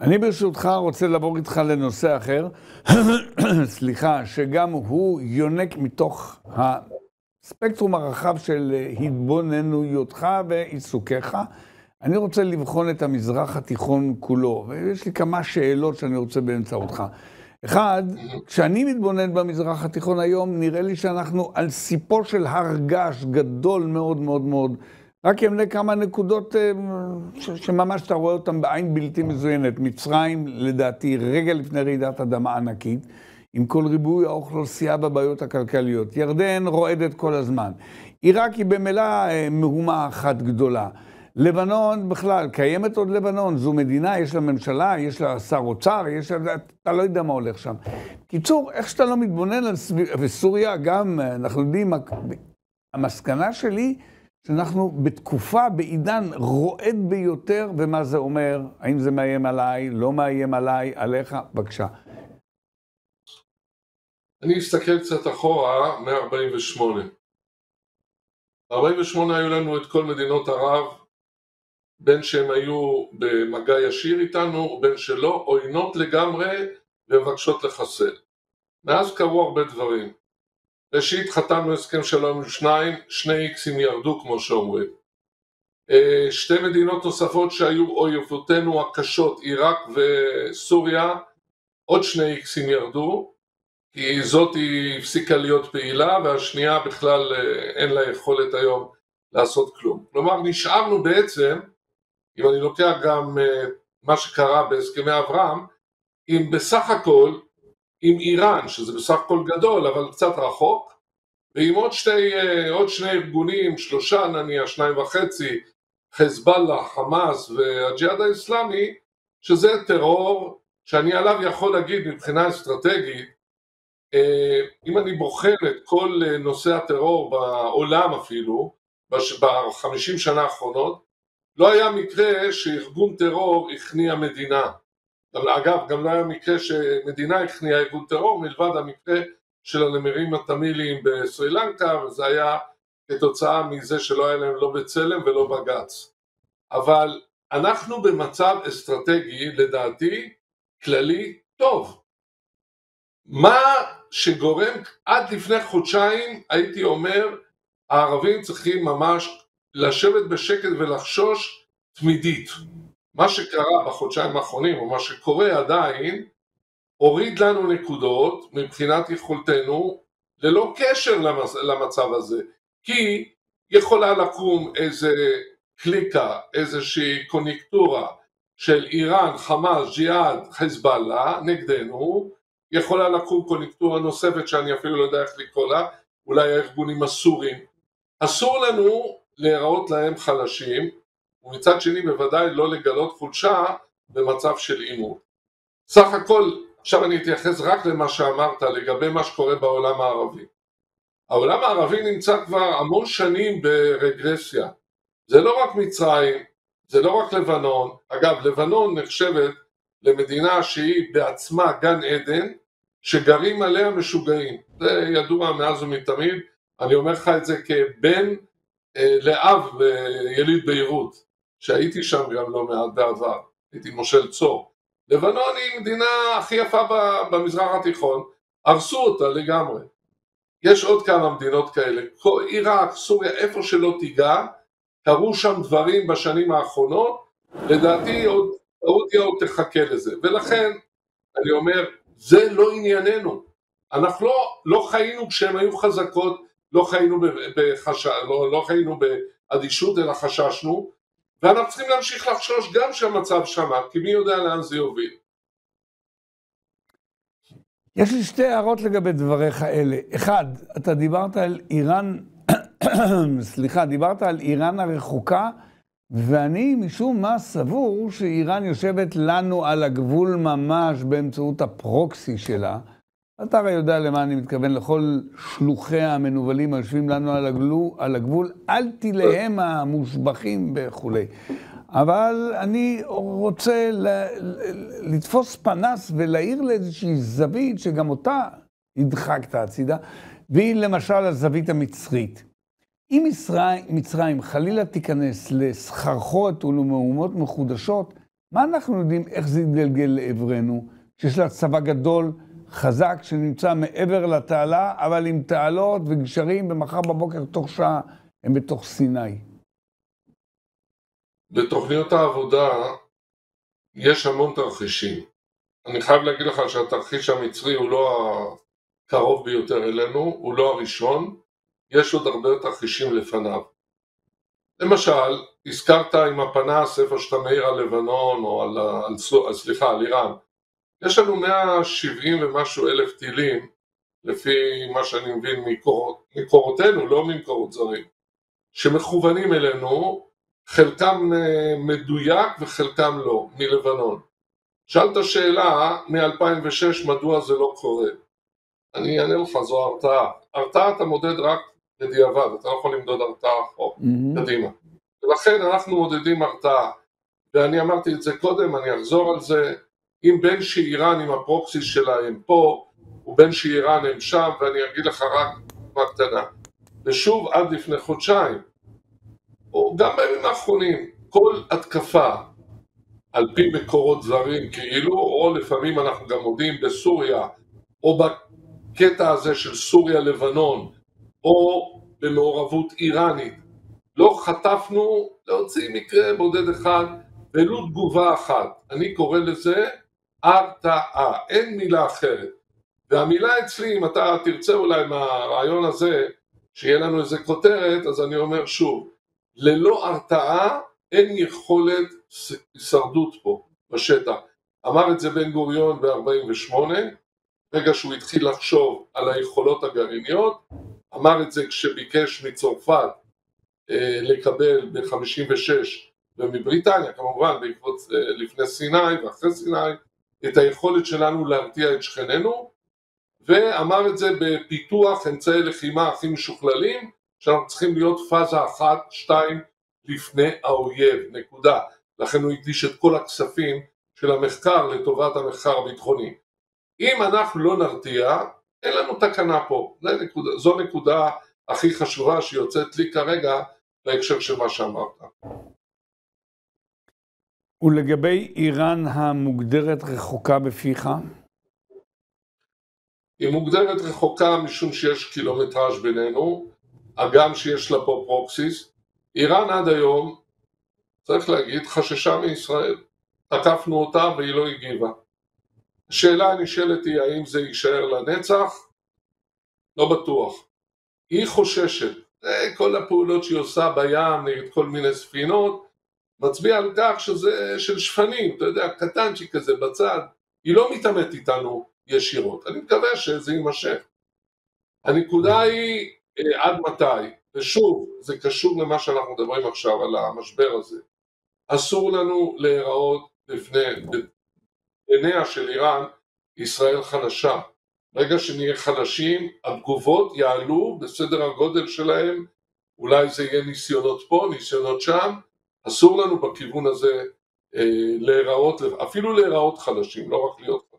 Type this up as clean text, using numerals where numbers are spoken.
אני ברשותך רוצה לעבור איתך לנושא אחר, סליחה, שגם הוא יונק מתוך הספקטרום הרחב של התבוננויותך ועיסוקיך. אני רוצה לבחון את המזרח התיכון כולו, ויש לי כמה שאלות שאני רוצה באמצעותך. אחד, כשאני מתבונן במזרח התיכון היום, נראה לי שאנחנו על סיפו של הר געש גדול מאוד מאוד מאוד. רק אמנה כמה נקודות שממש אתה רואה אותן בעין בלתי מזוינת. מצרים, לדעתי, רגע לפני רעידת אדמה ענקית, עם כל ריבוי האוכלוסייה בבעיות הכלכליות. ירדן רועדת כל הזמן. עיראק היא במילא מהומה אחת גדולה. לבנון בכלל, קיימת עוד לבנון, זו מדינה, יש לה ממשלה, יש לה שר אוצר, אתה לא יודע מה הולך שם. קיצור, איך שאתה לא מתבונן על וסוריה גם, אנחנו יודעים, המסקנה שלי, שאנחנו בתקופה, בעידן רועד ביותר, ומה זה אומר? האם זה מאיים עליי, לא מאיים עליי, עליך? בבקשה. אני אסתכל קצת אחורה, מ-48. ב-48 היו לנו את כל מדינות ערב, בין שהם היו במגע ישיר איתנו, ובין שלא, עוינות לגמרי ומבקשות לחסל. מאז קרו הרבה דברים. ראשית, חתמנו הסכם שלום עם שני איקסים ירדו כמו שאומרים. שתי מדינות נוספות שהיו אויבותינו הקשות, עיראק וסוריה, עוד שני איקסים ירדו, כי זאת היא הפסיקה להיות פעילה, והשנייה בכלל אין לה יכולת היום לעשות כלום. כלומר, נשארנו בעצם, אם אני לוקח גם מה שקרה בהסכמי אברהם, אם בסך הכל, עם איראן, שזה בסך הכל גדול, אבל קצת רחוק, ועם עוד שני ארגונים, שלושה נניח, 2.5, חזבאללה, חמאס והג'יהאד האסלאמי, שזה טרור שאני עליו יכול להגיד מבחינה אסטרטגית, אם אני בוחן את כל נושא הטרור בעולם אפילו, ב-50 שנה האחרונות, לא היה מקרה שארגון טרור הכניע מדינה. אגב, גם לא היה מקרה שמדינה הכניעה ארגון טרור, מלבד המקרה של הנמרים התמיליים בסרילנקה, וזה היה כתוצאה מזה שלא היה להם לא בצלם ולא בגץ. אבל אנחנו במצב אסטרטגי, לדעתי, כללי טוב. מה שגורם עד לפני חודשיים, הייתי אומר, הערבים צריכים ממש לשבת בשקט ולחשוש תמידית. מה שקרה בחודשיים האחרונים, או מה שקורה עדיין, הוריד לנו נקודות מבחינת יכולתנו, ללא קשר למצב הזה. כי יכולה לקום איזה קליקה, איזושהי קוניקטורה של איראן, חמאס, ג'יהאד, חזבאללה, נגדנו, יכולה לקום קוניקטורה נוספת שאני אפילו לא יודע איך לקרוא לה, אולי הארגונים הסורים. אסור לנו להיראות להם חלשים, ומצד שני בוודאי לא לגלות חולשה במצב של עימות. סך הכל, עכשיו אני אתייחס רק למה שאמרת לגבי מה שקורה בעולם הערבי. העולם הערבי נמצא כבר המון שנים ברגרסיה. זה לא רק מצרים, זה לא רק לבנון. אגב, לבנון נחשבת למדינה שהיא בעצמה גן עדן, שגרים עליה משוגעים. זה ידוע מאז ומתמיד. אני אומר לך את זה כבן לאב יליד ביירות, שהייתי שם גם לא מעט בעבר, הייתי מושל צור. לבנון היא מדינה הכי יפה במזרח התיכון, הרסו אותה לגמרי. יש עוד כמה מדינות כאלה, עיראק, סוריה, איפה שלא תיגע, קרו שם דברים בשנים האחרונות, לדעתי עוד תחכה לזה. ולכן אני אומר, זה לא ענייננו. אנחנו לא חיינו כשהם היו חזקות, לא חיינו באדישות, אלא חששנו, ואנחנו צריכים להמשיך לחשוש גם שהמצב שמה, כי מי יודע לאן זה יוביל. יש לי שתי הערות לגבי דבריך אלה. אחד, אתה דיברת על איראן, דיברת על איראן הרחוקה, ואני משום מה סבור שאיראן יושבת לנו על הגבול ממש באמצעות הפרוקסי שלה. אתה הרי יודע למה אני מתכוון, לכל שלוחיה המנובלים היושבים לנו על הגבול, אל תיליהם המושבחים וכו'. אבל אני רוצה לתפוס פנס ולהעיר לאיזושהי זווית שגם אותה הדחקת הצידה, והיא למשל הזווית המצרית. אם מצרים חלילה תיכנס לסחרחורת ולמהומות מחודשות, מה אנחנו יודעים איך זה יתגלגל לעברנו? שיש לה צבא גדול, חזק, שנמצא מעבר לתעלה, אבל עם תעלות וגשרים, ומחר בבוקר תוך שעה הם בתוך סיני. בתוכניות העבודה יש המון תרחישים. אני חייב להגיד לך שהתרחיש המצרי הוא לא הקרוב ביותר אלינו, הוא לא הראשון, יש עוד הרבה תרחישים לפניו. למשל, הזכרת עם הפנס איפה שאתה מאיר על לבנון או על איראן. יש לנו 170 ומשהו אלף טילים, לפי מה שאני מבין מקורותינו, לא ממקורות זרים, שמכוונים אלינו, חלקם מדויק וחלקם לא, מלבנון. שאלת שאלה מ-2006 מדוע זה לא קורה. אני אענה לך, זו הרתעה. הרתעה אתה מודד רק בדיעבד, אתה לא יכול למדוד הרתעה אחורה, קדימה. ולכן אנחנו מודדים הרתעה, ואני אמרתי את זה קודם, אני אחזור על זה, אם בין שאיראן עם הפרוקסיס שלה הם פה, ובין שאיראן הם שם, ואני אגיד לך רק מה קטנה. ושוב, עד לפני חודשיים, או גם בימים האחרונים, כל התקפה, על פי מקורות זרים כאילו, או לפעמים אנחנו גם מודיעים בסוריה, או בקטע הזה של סוריה-לבנון, או במעורבות איראנית, לא חטפנו להוציא מקרה בודד אחד, ולו תגובה אחת. אני קורא לזה הרתעה, אין מילה אחרת. והמילה אצלי, אם אתה תרצה אולי מהרעיון הזה, שיהיה לנו איזה כותרת, אז אני אומר שוב, ללא הרתעה אין יכולת הישרדות פה בשטח. אמר את זה בן גוריון ב-48, רגע שהוא התחיל לחשוב על היכולות הגרעיניות, אמר את זה כשביקש מצרפת לקבל ב-56 ומבריטניה, כמובן בעקבות לפני סיני ואחרי סיני, את היכולת שלנו להרתיע את שכנינו, ואמר את זה בפיתוח אמצעי לחימה הכי משוכללים, שאנחנו צריכים להיות פאזה 1-2 לפני האויב, נקודה. לכן הוא הקדיש את כל הכספים של המחקר לטובת המחקר הביטחוני. אם אנחנו לא נרתיע, אין לנו תקנה פה. זו נקודה הכי חשובה שיוצאת לי כרגע בהקשר של מה שאמרת. ולגבי איראן המוגדרת רחוקה בפיך? היא מוגדרת רחוקה משום שיש קילומטראז' בינינו, הגם שיש לה פה פרוקסיס. איראן עד היום, צריך להגיד, חששה מישראל. תקפנו אותה והיא לא הגיבה. השאלה הנשאלת היא האם זה יישאר לנצח? לא בטוח. היא חוששת. כל הפעולות שהיא עושה בים נגד כל מיני ספינות, מצביע על כך שזה של שפנים, אתה יודע, קטנצ'י כזה בצד. היא לא מתאמת איתנו ישירות. אני מקווה שזה יימשך. הנקודה היא עד מתי, ושוב, זה קשור למה שאנחנו מדברים עכשיו על המשבר הזה. אסור לנו להיראות בעיניה של איראן, ישראל חלשה. ברגע שנהיה חלשים, התגובות יעלו בסדר הגודל שלהם, אולי זה יהיה ניסיונות פה, ניסיונות שם, אסור לנו בכיוון הזה להיראות, אפילו להיראות חלשים, לא רק להיות